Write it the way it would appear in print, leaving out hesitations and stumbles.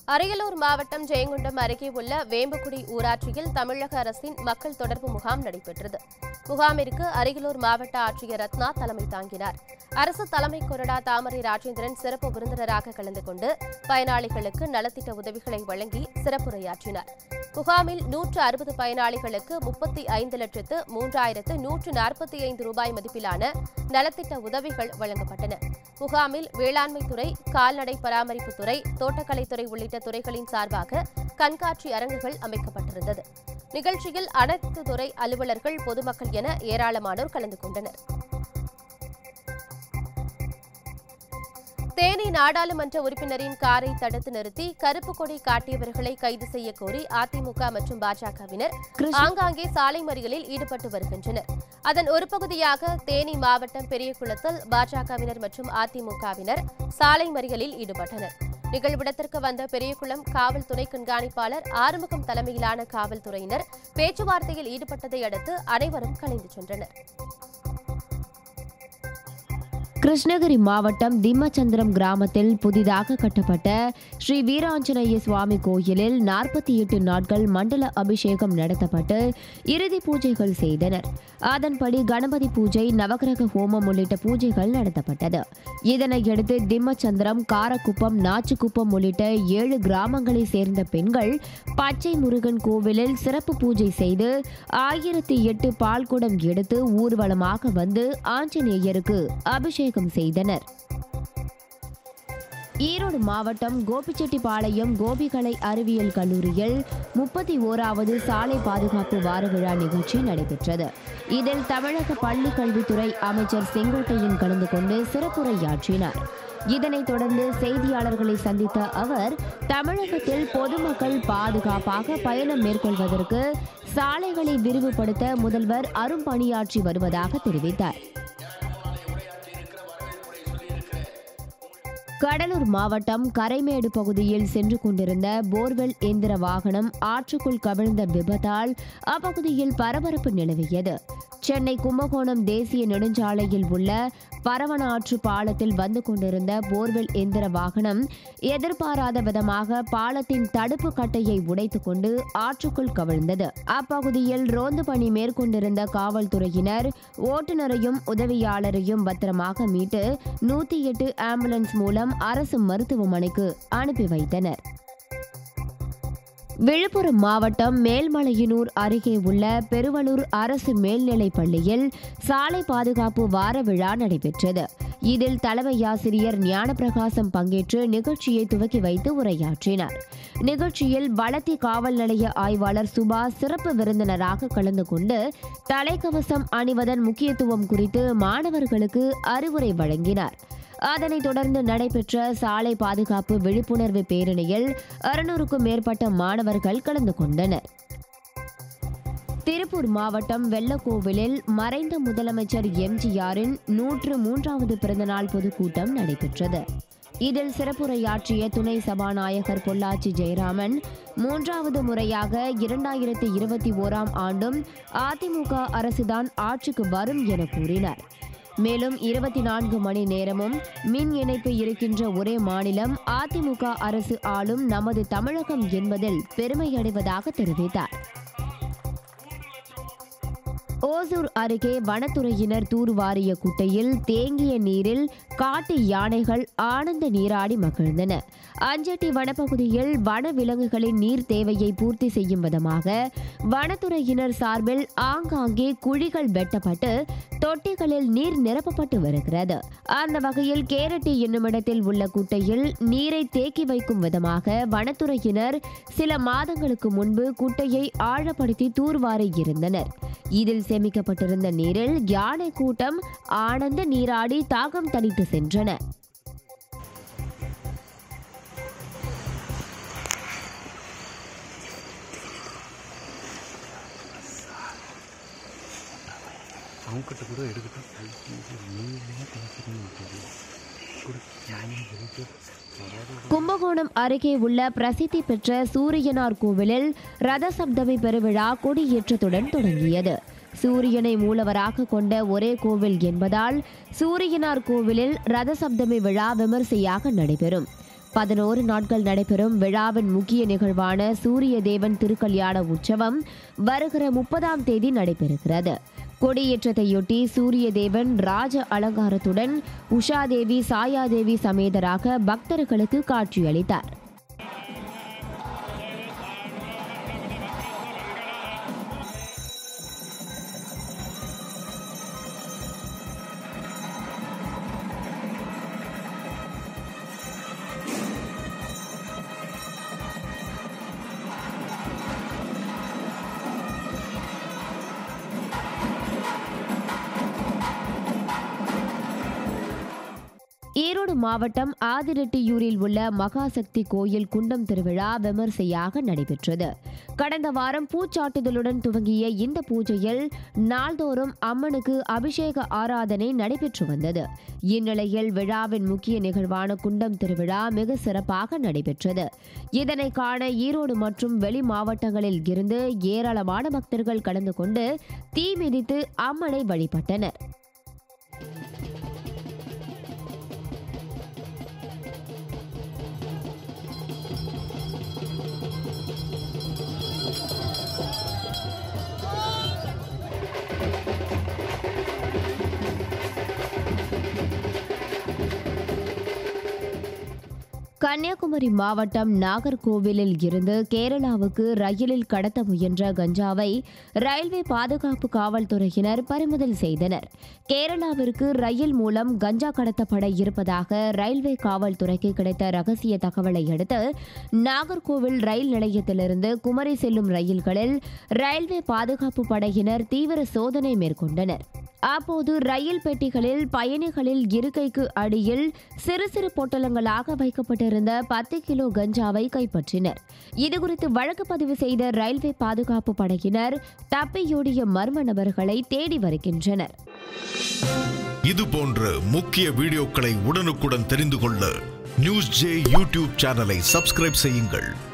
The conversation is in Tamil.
அரியலூர் மாவட்டம் ஜெயங்கொண்டம் அருகே உள்ள வேம்பக்குடி ஊராட்சியில் தமிழக அரசின் மக்கள் தொடர்பு முகாம் நடைபெற்றது. முகாமிற்கு அரியலூர் மாவட்ட ஆட்சியர் ரத்னா தலைமை தாங்கினார். அரசு தலைமை கொறடா தாமரை ராஜேந்திரன் சிறப்பு விருந்தினராக கலந்து கொண்டு பயனாளிகளுக்கு நலத்திட்ட உதவிகளை வழங்கி சிறப்புரையாற்றினார். முகாமில் 160 பயனாளிகளுக்கு 35,03,145 ரூபாய் மதிப்பிலான நலத்திட்ட உதவிகள் வழங்கப்பட்டன. முகாமில் வேளாண்மைத்துறை, கால்நடை பராமரிப்புத்துறை, தோட்டக்கலைத்துறை உள்ளிட்ட துறைகளின் சார்பாக கண்காட்சி அரங்குகள் அமைக்கப்பட்டிருந்தது. நிகழ்ச்சியில் அனைத்து துறை அலுவலர்கள், பொதுமக்கள் என ஏராளமானோர் கலந்து கொண்டனர். தேனி நாடாளுமன்ற உறுப்பினரின் காரை தடுத்து நிறுத்தி கருப்பு கொடி காட்டியவர்களை கைது செய்ய கோரி அதிமுக மற்றும் பாஜகவினர் ஆங்காங்கே சாலை மறியலில் ஈடுபட்டு வருகின்றனர். அதன் ஒரு பகுதியாக தேனி மாவட்டம் பெரியகுளத்தில் பாஜகவினர் மற்றும் அதிமுகவினர் சாலை மறியலில் ஈடுபட்டனர். நிகழ்விடத்திற்கு வந்த பெரியகுளம் காவல் துணை கண்காணிப்பாளர் ஆறுமுகம் தலைமையிலான காவல்துறையினர் பேச்சுவார்த்தையில் ஈடுபட்டதை அடுத்து அனைவரும் கலைந்து சென்றனர். கிருஷ்ணகிரி மாவட்டம் திம்மச்சந்திரம் கிராமத்தில் புதிதாக கட்டப்பட்ட ஸ்ரீ வீராஞ்சநேய சுவாமி கோயிலில் 48 நாட்கள் மண்டல அபிஷேகம் நடத்தப்பட்டு இறுதி பூஜைகள் செய்தனர். அதன்படி கணபதி பூஜை, நவகிரக ஹோமம் உள்ளிட்ட பூஜைகள் நடத்தப்பட்டது. இதனையடுத்து திம்மச்சந்திரம், காரக்குப்பம், நாச்சிக்குப்பம் உள்ளிட்ட 7 கிராமங்களை சேர்ந்த பெண்கள் பச்சை முருகன் கோவிலில் சிறப்பு பூஜை செய்து 1008 பால்குடம் எடுத்து ஊர்வலமாக வந்து ஆஞ்சநேயருக்கு அபிஷேகம் செய்தனர். ஈரோடு மாவட்டம் கோபிச்செட்டிப்பாளையம் கோபிகலை அறிவியல் கல்லூரியில் 31வது சாலை பாதுகாப்பு வார விழா நிகழ்ச்சி நடைபெற்றது. இதில் தமிழக பள்ளிக் கல்வித்துறை அமைச்சர் செங்கோட்டையன் கலந்து கொண்டு சிறப்புரையாற்றினார். இதனைத் தொடர்ந்து செய்தியாளர்களை சந்தித்த அவர், தமிழகத்தில் பொதுமக்கள் பாதுகாப்பாக பயணம் மேற்கொள்வதற்கு சாலைகளை விரிவுபடுத்த முதல்வர் அரும்பணியாற்றி வருவதாக தெரிவித்தார். கடலூர் மாவட்டம் கரைமேடு பகுதியில் சென்று கொண்டிருந்த போர்வெல் எந்திர வாகனம் ஆற்றுக்குள் கவிழ்ந்த விபத்தால் அப்பகுதியில் பரபரப்பு நிலவியது. சென்னை கும்பகோணம் தேசிய நெடுஞ்சாலையில் உள்ள பரவனாற்று பாலத்தில் வந்து கொண்டிருந்த போர்வெல் எந்திர வாகனம் எதிர்பாராத விதமாக பாலத்தின் தடுப்பு கட்டையை உடைத்துக் கொண்டு ஆற்றுக்குள் கவிழ்ந்தது. அப்பகுதியில் ரோந்து பணி மேற்கொண்டிருந்த காவல்துறையினர் ஓட்டுநரையும் உதவியாளரையும் பத்திரமாக மீட்டு 108 ஆம்புலன்ஸ் மூலம் அரசு மருத்துவமனைக்கு அனுப்பி வைத்தனர். விழுப்புரம் மாவட்டம் மேல்மலையனூர் அருகே உள்ள பெருவலூர் அரசு மேல்நிலைப் பள்ளியில் சாலை பாதுகாப்பு வார விழா நடைபெற்றது. இதில் தலைமை ஆசிரியர் ஞானப்பிரகாசம் பங்கேற்று நிகழ்ச்சியை துவக்கி வைத்து உரையாற்றினார். நிகழ்ச்சியில் வளத்தி காவல் நிலைய ஆய்வாளர் சுபா சிறப்பு விருந்தினராக கலந்து கொண்டு தலைக்கவசம் அணிவதன் முக்கியத்துவம் குறித்து மாணவர்களுக்கு அறிவுரை வழங்கினார். அதனைத் தொடர்ந்து நடைபெற்ற சாலை பாதுகாப்பு விழிப்புணர்வு பேரணியில் 600க்கும் மேற்பட்ட மாணவர்கள் கலந்து கொண்டனர். திருப்பூர் மாவட்டம் வெள்ளக்கோவிலில் மறைந்த முதலமைச்சர் எம்ஜிஆரின் 103வது பிறந்தநாள் பொதுக்கூட்டம் நடைபெற்றது. இதில் சிறப்புரையாற்றிய துணை சபாநாயகர் பொள்ளாச்சி ஜெயராமன், 3வது முறையாக 2021ஆம் ஆண்டும் அதிமுக அரசுதான் ஆட்சிக்கு வரும் என கூறினார். மேலும் 24 மணி நேரமும் மின் இணைப்பு இருக்கின்ற ஒரே மாநிலம் அதிமுக அரசு ஆளும் நமது தமிழகம் என்பதில் பெருமையடைவதாக தெரிவித்தார். ஓசூர் அருகே வனத்துறையினர் தூர்வாரிய குட்டையில் தேங்கிய நீரில் காட்டு யானைகள் ஆனந்த நீராடி மகிழ்ந்தன. அஞ்சட்டி வனப்பகுதியில் வன விலங்குகளின் நீர் தேவையை பூர்த்தி செய்யும் விதமாக வனத்துறையினர் சார்பில் ஆங்காங்கே குழிகள் வெட்டப்பட்டு தொட்டிகளில் நீர் நிரப்பப்பட்டு வருகிறது. அந்த வகையில் கேரட்டி என்னுமிடத்தில் உள்ள குட்டையில் நீரை தேக்கி வைக்கும் விதமாக வனத்துறையினர் சில மாதங்களுக்கு முன்பு குட்டையை ஆழப்படுத்தி தூர்வாரி இருந்தனர். இதில் சேமிக்கப்பட்டிருந்த நீரில் யானை கூட்டம் ஆனந்த நீராடி தாகம் தணித்து சென்றன. கும்பகோணம் அருகே உள்ள பிரசித்தி பெற்ற சூரியனார் கோவிலில் ரத சப்தமி பெருவிழா கொடியேற்றத்துடன் தொடங்கியது. சூரியனை மூலவராக கொண்ட ஒரே கோவில் என்பதால் சூரியனார் கோவிலில் ரத சப்தமி விழா விமர்சையாக நடைபெறும். 11 நாட்கள் நடைபெறும் விழாவின் முக்கிய நிகழ்வான சூரிய தேவன் திருக்கல்யாண உற்சவம் வருகிற 30ஆம் தேதி நடைபெறுகிறது. கொடியேற்றத்தையொட்டி சூரிய தேவன் ராஜ அலங்காரத்துடன் உஷாதேவி சாயாதேவி சமேதராக பக்தர்களுக்கு காட்சியளித்தார். ஈரோடு மாவட்டம் ஆதிரெட்டியூரில் உள்ள மகாசக்தி கோயில் குண்டம் திருவிழா விமர்சையாக நடைபெற்றது. கடந்த வாரம் பூச்சாட்டுதலுடன் துவங்கிய இந்த பூஜையில் நாள்தோறும் அம்மனுக்கு அபிஷேக ஆராதனை நடைபெற்று வந்தது. இந்நிலையில் விழாவின் முக்கிய நிகழ்வான குண்டம் திருவிழா மிக சிறப்பாக நடைபெற்றது. இதனை காண ஈரோடு மற்றும் வெளி மாவட்டங்களில் இருந்து ஏராளமான பக்தர்கள் கலந்து கொண்டு தீ மிதித்து அம்மனை வழிபட்டனர். கன்னியாகுமரி மாவட்டம் நாகர்கோவிலில் இருந்து கேரளாவுக்கு ரயிலில் கடத்த முயன்ற கஞ்சாவை ரயில்வே பாதுகாப்பு காவல்துறையினர் பறிமுதல் செய்தனர். கேரளாவிற்கு ரயில் மூலம் கஞ்சா கடத்தப்பட இருப்பதாக ரயில்வே காவல்துறைக்கு கிடைத்த ரகசிய தகவலை அடுத்து நாகர்கோவில் ரயில் நிலையத்திலிருந்து குமரி செல்லும் ரயில்களில் ரயில்வே பாதுகாப்பு படையினர் தீவிர சோதனை மேற்கொண்டனர். அப்போது ரயில் பெட்டிகளில் பயணிகளில் இருக்கைக்கு அடியில் சிறு சிறு பொட்டலங்களாக வைக்கப்பட்டிருந்த 10 கிலோ கஞ்சாவை கைப்பற்றினர். இதுகுறித்து வழக்கு பதிவு செய்த ரயில்வே பாதுகாப்பு படையினர் தப்பியோடிய மர்ம நபர்களை தேடி வருகின்றனர். இதுபோன்ற முக்கிய வீடியோக்களை உடனுக்குடன் தெரிந்து கொள்ள NewsJ யூடியூப் சேனலை சப்ஸ்கிரைப் செய்யுங்கள்.